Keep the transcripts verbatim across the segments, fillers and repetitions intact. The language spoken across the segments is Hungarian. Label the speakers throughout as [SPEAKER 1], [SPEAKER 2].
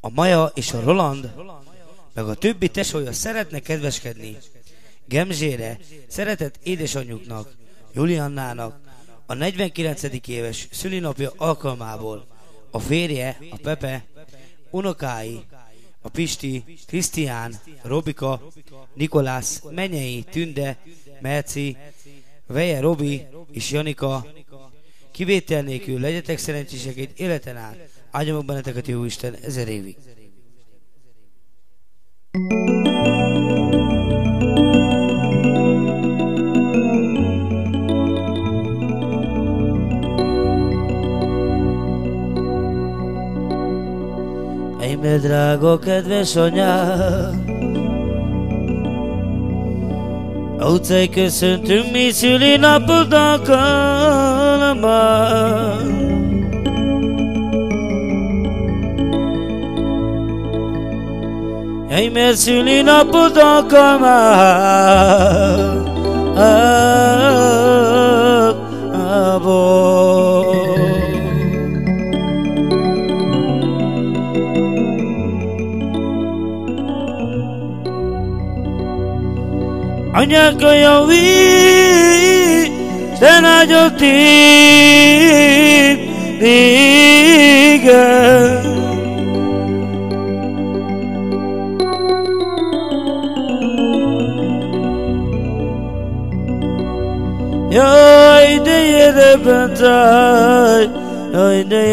[SPEAKER 1] A Maja és a Roland, meg a többi tesója szeretne kedveskedni Gemzsére, szeretett édesanyjuknak, Juliannának a negyvenkilencedik éves szülinapja alkalmából. A férje, a Pepe, unokái, a Pisti, Krisztián, Robika, Nikolász, Menyei, Tünde, Merci, Veje, Robi és Janika, kivétel nélkül legyetek szerencsések egy életen át. Áldja meg benneteket Jóisten ezer évig. Ejme drága kedves anyám, a utcai köszöntünk mi szülinapod alkalmán. Ejme szülinapod alkalmán, anyák a javíts, te nagyot téged. Jaj, de gyere bent állj, jaj, de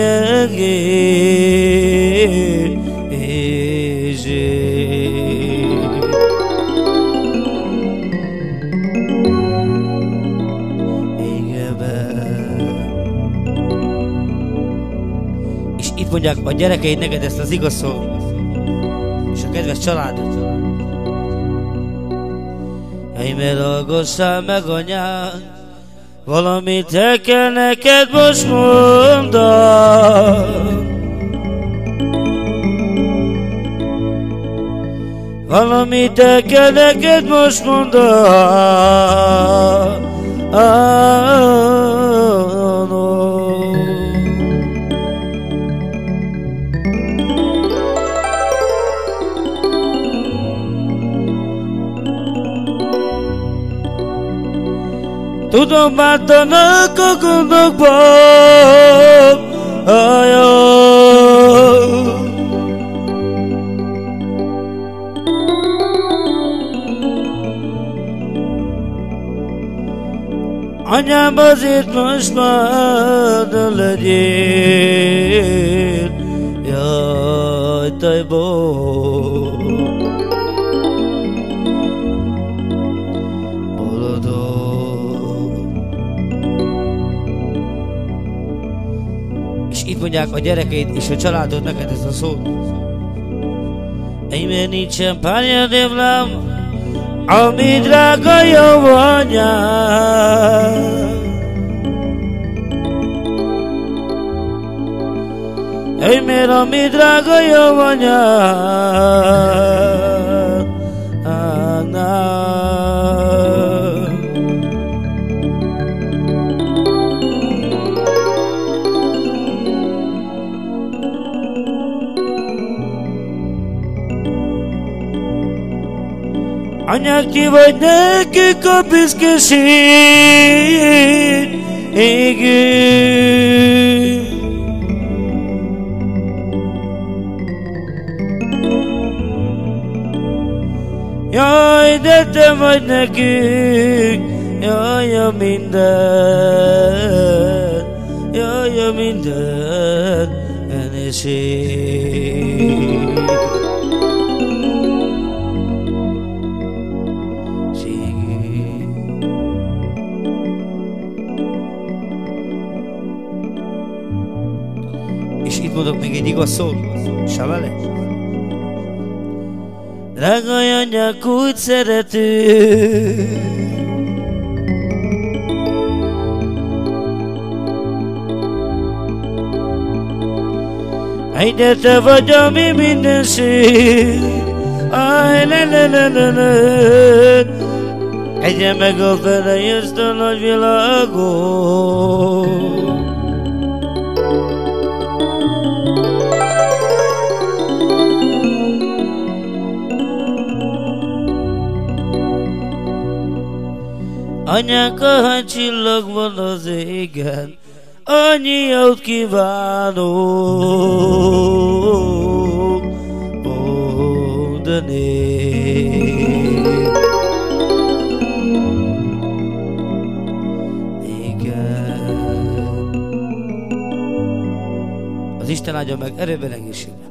[SPEAKER 1] jegézsé. És itt mondják a gyerekeid neked ezt az igaz szót, és a kedves családod. Ejme hallgassál meg anyánk, valamit el kell neked most mondanom. Valamit el kell neked most mondanom. Tudom, bántanak a gondokban, ajaj. Anyám, azért most már ne legyél, jaj, tajból. Itt mondják a gyerekeid és a családod neked ezt a szót. Ejme nincsen párja démlám, ami drága jó anyám. Ejme, ami drága jó anyám. Anyák, ti vagy nekünk a büszkeség, jaj, de te vagy nekünk, jaj, a minden, jaj, a minden enéség. És itt mondok még egy igaz szót, Savale. Drága anyák, úgy szerető, Aj, de te vagy a mi mindenség. Aj, le, le, le, le, le. Egye meg a fele ezt a nagy világot. Anyánk, ahány csillag van az égen, annyi jót kívánok, ó, de nék. Igen. Az Isten áldja meg erőben, egészségben.